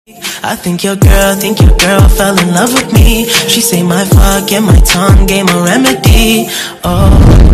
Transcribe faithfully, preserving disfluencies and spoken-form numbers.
I think your girl, think your girl fell in love with me. She say my fuck and my tongue gave a remedy. Oh